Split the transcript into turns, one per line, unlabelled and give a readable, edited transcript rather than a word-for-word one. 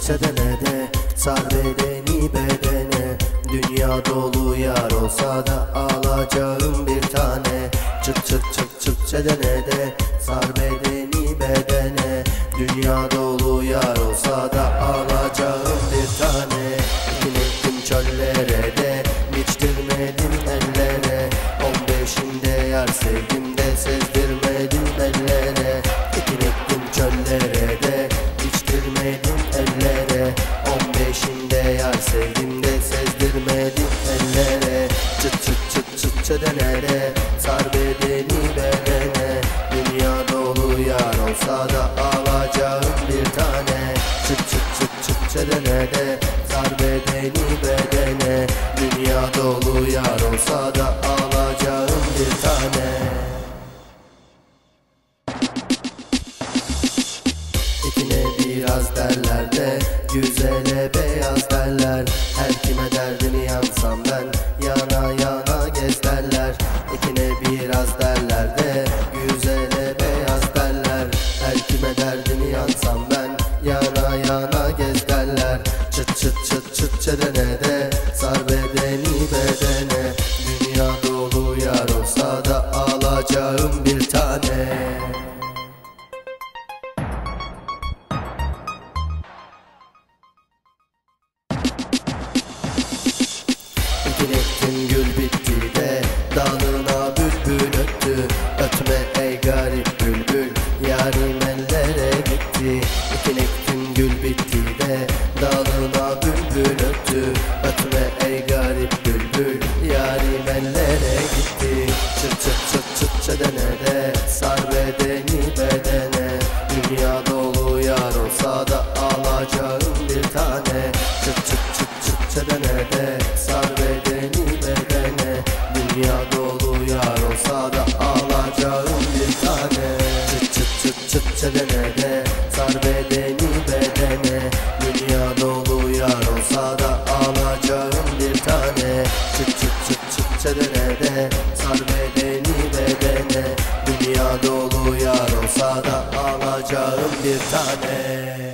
çedene de sar bedeni bedene. Dünya dolu yar olsa da alacağım bir tane. Çıt çıt çıt çıt çedene de sar bedeni bedene. Dünya dolu yar olsa da alacağım bir tane. Ekin ektim çöllere de biçtirmedim ellere. 15'inde yar sevdim de sezdirmedim ellere. Ekin ektim çöllere de biçtirmedim ellere. 15'inde yar sevdim de sezdirmedim ellere. Çıt çıt çıt çıt çedene de sar bedeni bedene. Dünya dolu yar olsa da alacağım bir tane. Çıt çıt çıt çıt çedene de sar bedeni bedene. Dünya dolu yar olsa da alacağım bir tane. Ekine biraz derler de güzele beyaz derler. Her kime derdini yansam ben yana yana gez derler. Ekine biraz derler de güzele beyaz derler. Her kime derdini yansam ben yana yana gez derler. Çıt çıt çıt çıt çedene de sar bedeni bedene. Dünya dolu yar olsa da alacağım bir tane. Ekin ektim gül bitti de dalına bülbül öttü. Ötme ey garip bülbül yarim ellere gitti. Ekin ektim gül bitti de dalına bülbül öttü. Ötme ey garip bülbül yarim ellere gitti. Çıt çıt çıt çıt çedene de sar bedeni bedene. Dünya dolu yar olsa da alacağım bir tane. Çıt çıt çıt çıt çedene de sar bedeni bedene. Dünya dolu yar olsa da alacağım bir tane. Çıt çıt çıt çıt çedene de sar bedeni bedene. Dünya dolu yar olsa da alacağım bir tane. Çıt çıt çıt çıt çedene de sar bedeni bedene. Dünya dolu yar olsa da alacağım bir tane.